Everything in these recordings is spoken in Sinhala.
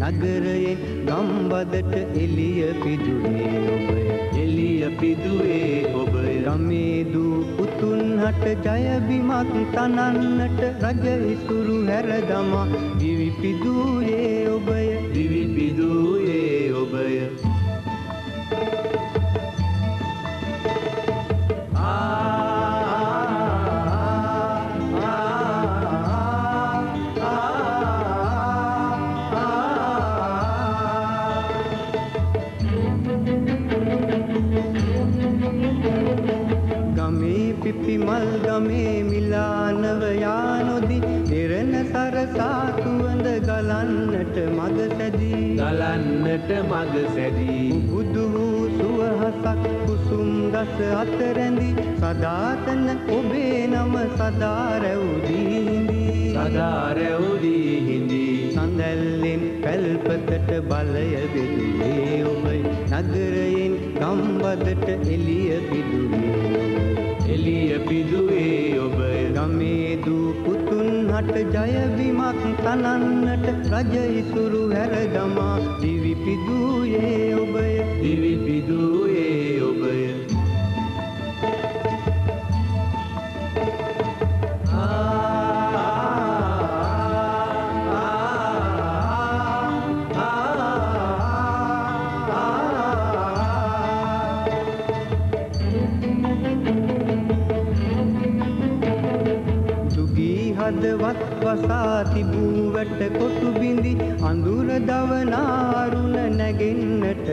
නගරයෙන් ගම්බදට එළිය පිදුවේ ඔබය එළිය පිදුවේ ඔබය ගමේ දූ පුතුන් හට ජය බිමක් තනන්නට රජ ඉසුරු හැර දමා දිවි පිදුවේ ඔබය දිවි පිදුවේ ඔබය පිපිමල් ගමේ මිලානව යානොදි දෙරණ සරසා තුවඳ ගලන්නට මග සැදී බුදු වූ සුවහසක් කුසුම් ගස අතරැඳි සදාතන ඔබේ නම සදා රැවුදී හිඳි සඳැල්ලෙන් පැල්පතට බලය බෙදුවේ ඔබයි නගරයෙන් ගම්බදට එළිය පිදුවේ ඔබය ගමේ දූ පුතුන් හට ජය බිමක් තනන්නට රජ ඉසුරු හැර දමා දිවි පිදුවේ ඔබය දිවි පිදුවේ ඔබය හදවත් වසා තිබූ වැට කොටු බිඳි අඳුර දවනාරුණ නැගෙන්නට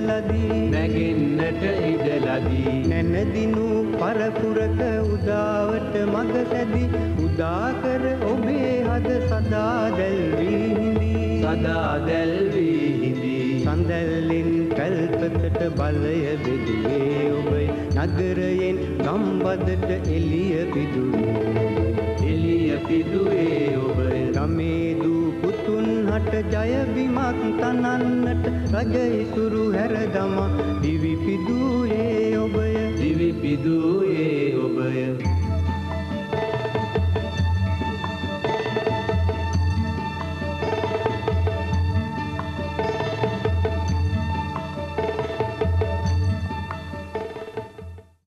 ඉඩලදී නැනදිනු පරපුරක උදාවට මග සැදි උදා කර ඔබේ හද සදා දැල්වී හිඳි සඳැල්ලෙන් පැල්පතට බලය බෙදුවේ ඔබයි නගරයෙන් ගම්බදට එළිය පිදුවේ ඔබය ගමේ දූ පුතුන් හට ජය බිමක් තනන්නට රජ ඉසුරු හැර දමා දිවි පිදුවේ ඔබය දිවි පිදුවේ